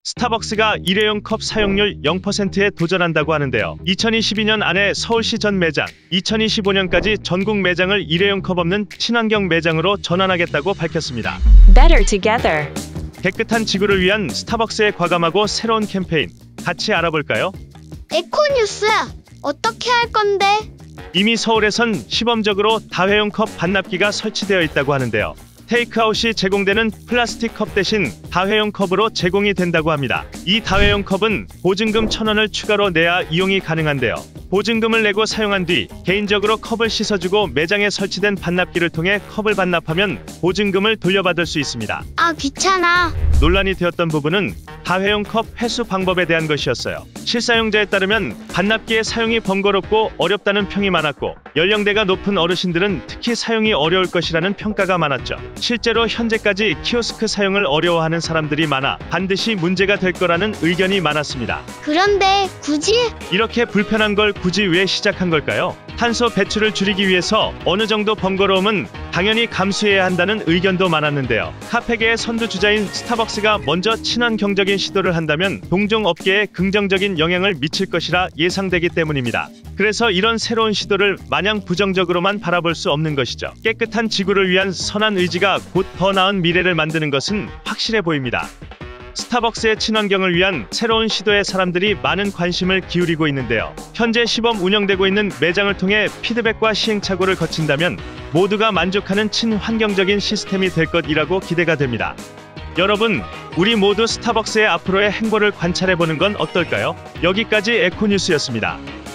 스타벅스가 일회용 컵 사용률 0%에 도전한다고 하는데요. 2022년 안에 서울시 전 매장, 2025년까지 전국 매장을 일회용 컵 없는 친환경 매장으로 전환하겠다고 밝혔습니다. Better together. 깨끗한 지구를 위한 스타벅스의 과감하고 새로운 캠페인, 같이 알아볼까요? 에코뉴스, 어떻게 할 건데? 이미 서울에선 시범적으로 다회용 컵 반납기가 설치되어 있다고 하는데요. 테이크아웃이 제공되는 플라스틱 컵 대신 다회용 컵으로 제공이 된다고 합니다. 이 다회용 컵은 보증금 1,000원을 추가로 내야 이용이 가능한데요. 보증금을 내고 사용한 뒤 개인적으로 컵을 씻어주고 매장에 설치된 반납기를 통해 컵을 반납하면 보증금을 돌려받을 수 있습니다. 아, 귀찮아. 논란이 되었던 부분은 다회용 컵 회수 방법에 대한 것이었어요. 실사용자에 따르면 반납기의 사용이 번거롭고 어렵다는 평이 많았고, 연령대가 높은 어르신들은 특히 사용이 어려울 것이라는 평가가 많았죠. 실제로 현재까지 키오스크 사용을 어려워하는 사람들이 많아 반드시 문제가 될 거라는 의견이 많았습니다. 그런데 굳이? 이렇게 불편한 걸 굳이 왜 시작한 걸까요? 탄소 배출을 줄이기 위해서 어느 정도 번거로움은 당연히 감수해야 한다는 의견도 많았는데요. 카페계의 선두주자인 스타벅스가 먼저 친환경적인 시도를 한다면 동종 업계에 긍정적인 영향을 미칠 것이라 예상되기 때문입니다. 그래서 이런 새로운 시도를 마냥 부정적으로만 바라볼 수 없는 것이죠. 깨끗한 지구를 위한 선한 의지가 곧 더 나은 미래를 만드는 것은 확실해 보입니다. 스타벅스의 친환경을 위한 새로운 시도에 사람들이 많은 관심을 기울이고 있는데요. 현재 시범 운영되고 있는 매장을 통해 피드백과 시행착오를 거친다면 모두가 만족하는 친환경적인 시스템이 될 것이라고 기대가 됩니다. 여러분, 우리 모두 스타벅스의 앞으로의 행보를 관찰해보는 건 어떨까요? 여기까지 에코뉴스였습니다.